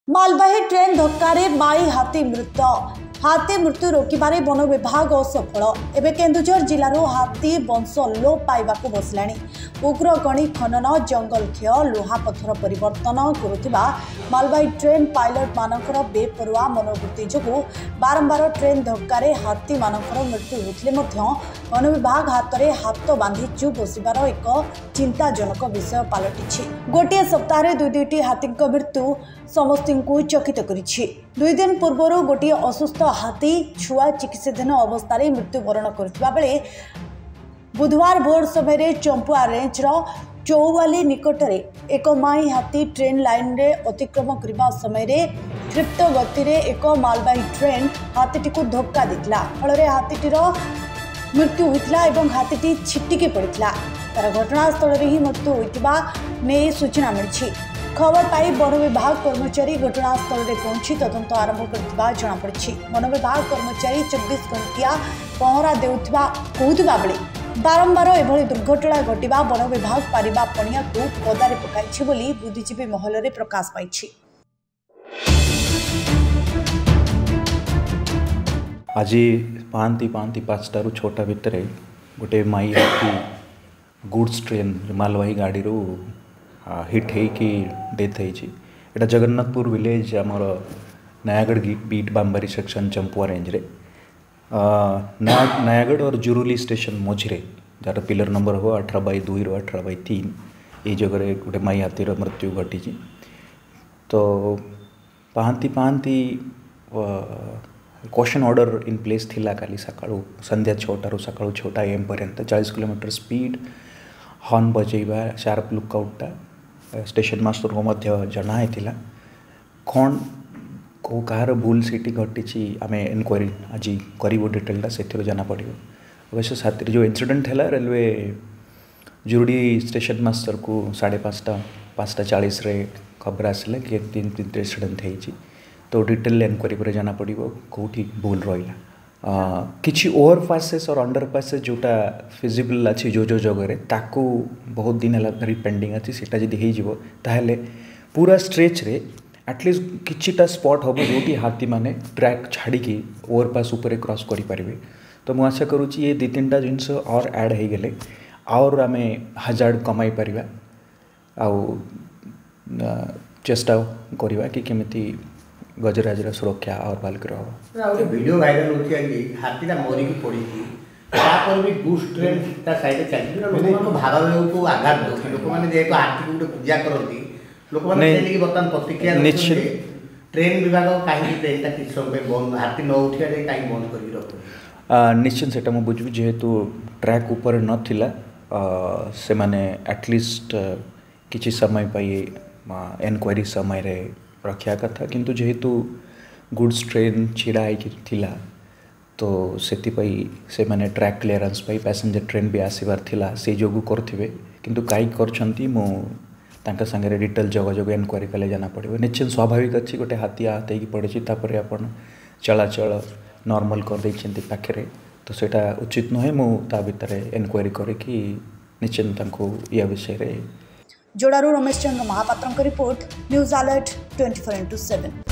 मालवाही train धक्का माई हाथी मृत्यु रोकबार वन विभाग असफल। एवं केन्दुझर जिलूर हाथी वंश लोप पाइबाकू बसलाणी। उग्र गणी खनन जंगल क्षय लुहा पत्थर परिवर्तन करुवा मालवाही ट्रेन पायलट मानकर बेपरुआ मनोवृत्ति जो बारंबार ट्रेन धक्का हाथी मानकर मृत्यु होते वन विभाग हाथ में हाथ बांधि चुप बसबार एक चिंताजनक विषय पलटि। गोटे सप्ताह दुईटी हाथी मृत्यु समस्त चकित करिछि। 2 दिन पूर्व गोटे असुस्थ हाथी छुआ चिकित्साधीन अवस्था मृत्युवरण करथिबा बेले बुधवार भोर समय चंपुआ रेंजर चौवाली निकटरे एक माई हाथी ट्रेन लाइन रे अतिक्रम करने समय क्षिप्त गति रे एक मालवाही ट्रेन हाथी को धक्का देथिला। फल हाथीटीर मृत्यु होइतिला एवं हाथीटी छिटिकी पड़िथिला। तार घटनास्थल रे ही मृत्यु होइतिबा ने सूचना मिली। खबर पाई वन विभाग कर्मचारी घटनास्थल में पहुंची तदंत आरंभ कर जमापड़ी। वन विभाग कर्मचारी 24 घंटिया पहरा देउथिबा कहउथिबा बेले बारंबार एभली दुर्घटना घटिबा वन विभाग पारिबा पणिया को पदारे पकाइछि बोली बुद्धिजीवी महल रे प्रकाश पाइछि। आज पांती 5टारू 6टा भितर गोटे माई हाथी गुड्स ट्रेन मालवाही गाड़ी रू हिट होगी डेथ होता जगन्नाथपुर विलेज आमर Nayagarh beat Bambari section Champua range रे नयागढ़ और जुरुली स्टेशन मझे जार पिलर नंबर हो 18/2 ରୁ 18/3 ये जगह गोटे माई हाथीर मृत्यु घटी। तो पांती क्वेश्चन ऑर्डर इन प्लेस थिला काली सकाळू संध्या 6टारू सकाळू 6टा AM पर्यंत 40 किलोमीटर स्पीड हॉर्न बजेबा शार्प लुकआउटा स्टेशन मास्टर को जनाई कौन को कहार भूल सीटी घटी आम इनक्वारी आज करूँ डिटेलटा से जाना पड़ो। अवश्य साथी जो इंसिडेंट है रेलवे जुरुडी स्टेशन मास्टर को 5:40 खबर आसला कि 3 इंसिडेंट होती। तो डिटेल इनक्वारी पर जाना पड़ो कौटी भूल रहा। किसी ओवर पासेस और अंडर पासेस जोटा फिजिबल अच्छी जो जगह ताकू बहुत दिन है पेंडिंग अच्छी सीटा जदि हो ताहले पूरा स्ट्रेच रे एटलिस्ट किछिटा स्पॉट हम जो हाथी माने ट्रैक छाड़ी ओवर पास उपर क्रॉस करें। तो मुझे आशा करुँची ये 2-3टा जिनस और ऐड हो गले और आम हजार्ड कमाई पारिबा आउ चेष्टा करवा कि केमिति गजराजर सुरक्षा और बालक गोटे वीडियो वायरल होती है हाथीटा मरिकी पड़ी तापर भी गुड्स ट्रेन साइड चलती लोक भाव को आघात दे लोक मैंने जेहेतु हाथी को गोटे पूजा करती लोक मैंने बर्तमान प्रतिक्रिया ट्रेन विभाग कहीं ट्रेनटा किस समय बंद हाथी न उठा कहीं बंद कर रख निश्चित से मुझे बुझी जेहेतु ट्रैक उपर नाला से मैंने एटलिस्ट किसी समय इनक्वारी समय रे रखा कथा किंतु जेहेतु गुड्स ट्रेन छिड़ा थिला तो से मैंने ट्रैक क्लीयरेंस पाई पैसेंजर ट्रेन भी आसबार थिला से जोगु करथिबे किंतु काई करछंती मो तांका संगे डिटेल जगह इनक्वारी कले जाना पड़ो। निश्चित स्वाभाविक अच्छी गोटे हाथी आहत होगी पड़ी तापर आपण चलाचल नॉर्मल कर देइछंती पाखरे तो सेटा उचित नुहे मो ता भितर इनक्वारी करे कि निश्चित तांको या विषय रे जोड़ारू Ramesh Chandra Mahapatra report news alert 24x7।